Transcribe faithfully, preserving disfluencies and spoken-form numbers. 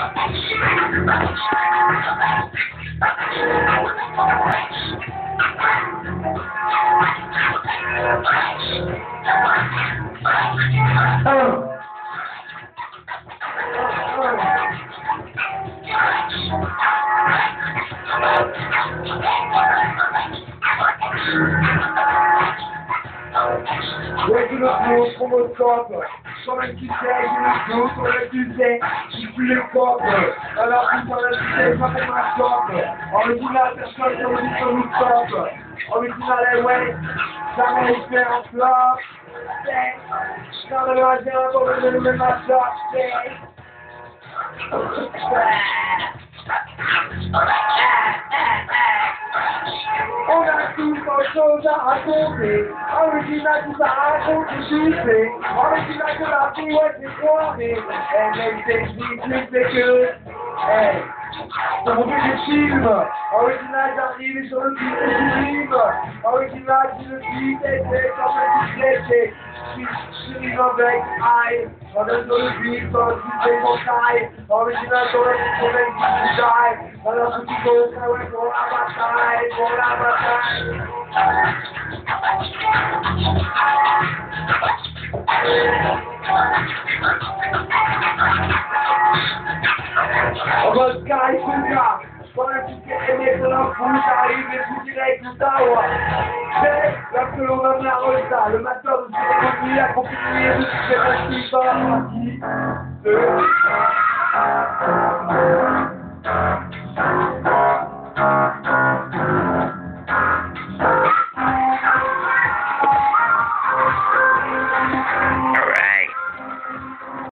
Waking up more from a copper. Something to say, you know, do what you say. You feel a copper. And I'll be trying to say something my copper. Original personne comme dit sur le copper. Original est ouais. Jamais il fait un flop. C'est. Quand le magien va me donner ma shot. C'est. On a tous autre chose à raconter. Original tout à raconter, tu sais. Original que la vie, ouais, c'est soirée. Elle même technique, mais c'est que. Hey, c'est mon but de film. Original j'arrive sur le beat du film. Original qui le beat était comme un disque. Je suis avec aïe. On est sur le beat, on est sur mon taille. Original sur le beat, on est sur le taille. Alors que tu peux faire ouais, pour la bataille, pour la bataille. On va se carrer tout ça. Quand tu t'es aimé pour la foule, t'arrives et tout direct tout ça, ouais. C'est là que l'on a mis à Rosa. Le matin, vous êtes revenu à continuer de se faire un petit pas.